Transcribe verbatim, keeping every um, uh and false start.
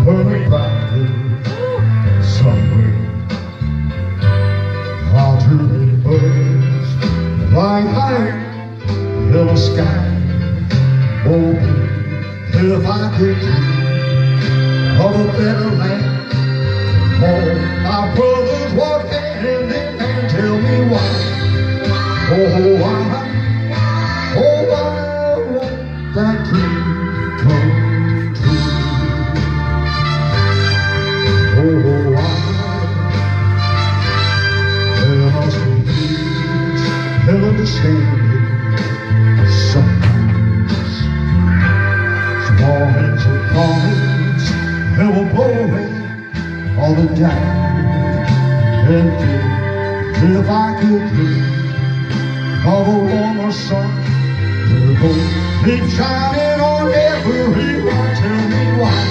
burning brightly somewhere. How to the birds flying high in the sky. Oh, if I could dream of a better land. Oh, my brothers walk hand in hand, tell me why. Oh, why, oh, why won't that dream come true? Oh, why there must be peace and understanding sometimes. Small hands of promise that will blow away all the time. And if I could dream of a warmer sun, the gold keep shining on everyone. Tell me why.